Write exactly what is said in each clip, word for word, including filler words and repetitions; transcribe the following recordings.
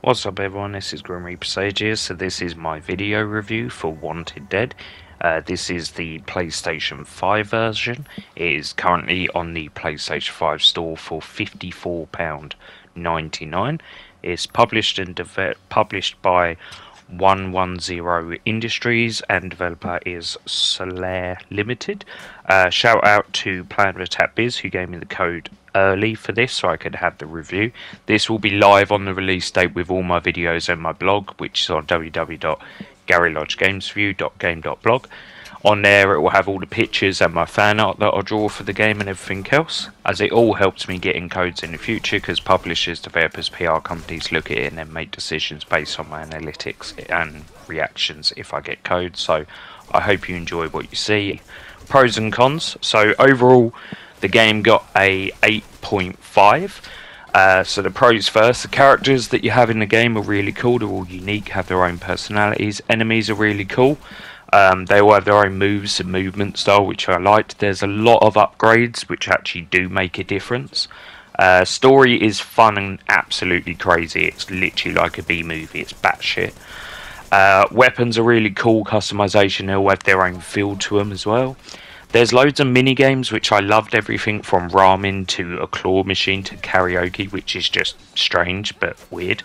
What's up everyone, this is Grim Reaper Sage here. So this is my video review for Wanted Dead. Uh, this is the PlayStation five version. It is currently on the PlayStation five store for fifty-four pounds ninety-nine. It's published and published by one ten Industries and developer is Soleil Ltd. Uh, shout out to Plan Attack Biz who gave me the code early for this so I could have the review. This will be live on the release date with all my videos and my blog, which is on w w w dot gary lodge games review dot game dot blog. On there it will have all the pictures and my fan art that I draw for the game and everything else, as it all helps me get in codes in the future because publishers, developers, P R companies look at it and then make decisions based on my analytics and reactions if I get codes. So I hope you enjoy what you see. Pros and cons. So overall the game got a eight point five. Uh, so the pros first, the characters that you have in the game are really cool, they're all unique, have their own personalities. Enemies are really cool. Um, they all have their own moves and movement style, which I liked. There's a lot of upgrades which actually do make a difference. Uh, story is fun and absolutely crazy. It's literally like a B movie. It's batshit. Uh, weapons are really cool customization. They all have their own feel to them as well. There's loads of mini games which I loved. Everything from ramen to a claw machine to karaoke, which is just strange but weird.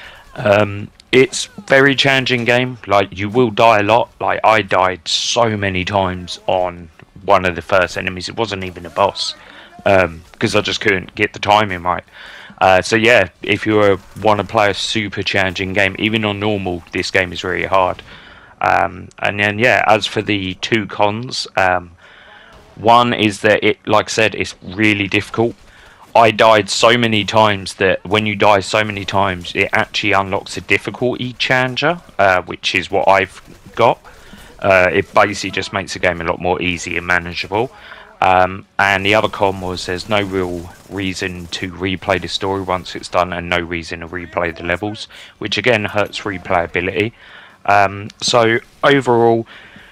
Um, it's very challenging game. Like, you will die a lot. Like, I died so many times on one of the first enemies. It wasn't even a boss um, because I just couldn't get the timing right. Uh, so yeah, if you want to play a super challenging game, even on normal, this game is really hard. Um, and then yeah, as for the two cons, um, one is that it, like I said, it's really difficult. I died so many times that when you die so many times, it actually unlocks a difficulty challenger, uh, which is what I've got. Uh, it basically just makes the game a lot more easy and manageable. Um, and the other con was there's no real reason to replay the story once it's done, and no reason to replay the levels, which again hurts replayability. Um, so overall,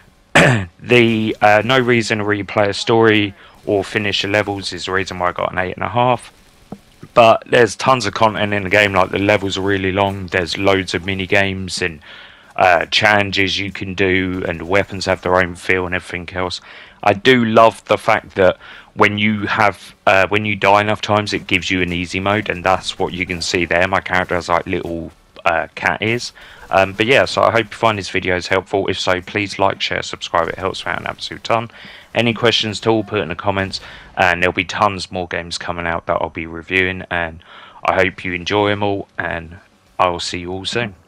the uh, no reason to replay a story or finish the levels is the reason why I got an eight and a half. But there's tons of content in the game. Like, the levels are really long. There's loads of mini games and uh, challenges you can do, and weapons have their own feel and everything else. I do love the fact that when you have uh, when you die enough times, it gives you an easy mode, and that's what you can see there. My character has like little uh, cat ears. Um, but yeah, so I hope you find this videos helpful. If so, please like, share, subscribe. It helps me out an absolute ton. Any questions at all, put in the comments, and there'll be tons more games coming out that I'll be reviewing, and I hope you enjoy them all, and I will see you all soon.